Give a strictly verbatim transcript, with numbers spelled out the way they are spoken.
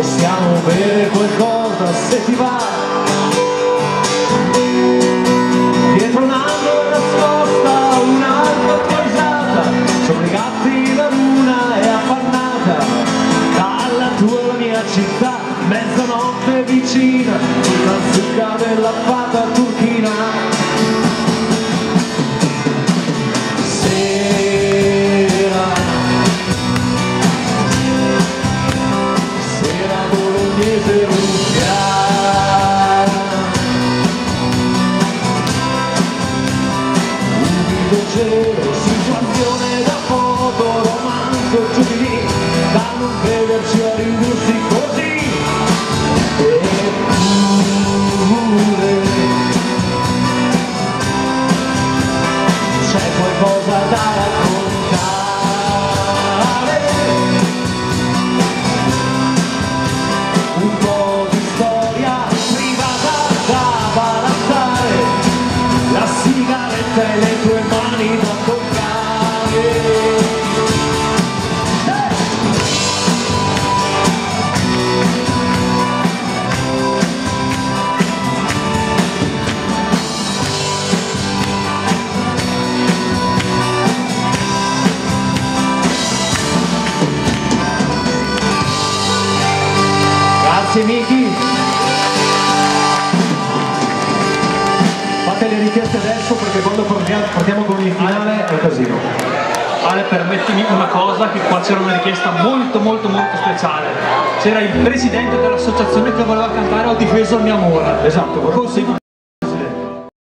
possiamo bere qualcosa se ti va. Dietro un'angolo nascosta un'altra paesata, sono i gatti, la luna è appannata. Dalla tua la mia città, mezzanotte vicina, sulla zucca della fata turchina. Sera, sera bolognese ruffiana, umido cielo, situazione da foto, romanzo giù di lì, da non crederci a ridursi così. C'è qualcosa da raccontare, un po' di storia privata da barattare, la sigaretta e le tue mani da toccare. Grazie Miki. Fate le richieste adesso perché quando partiamo, partiamo con il finale è un casino. Ale, permettimi una cosa, che qua c'era una richiesta molto molto molto speciale. C'era il presidente dell'associazione che voleva cantare Ho difeso il mio amore. Esatto, Così,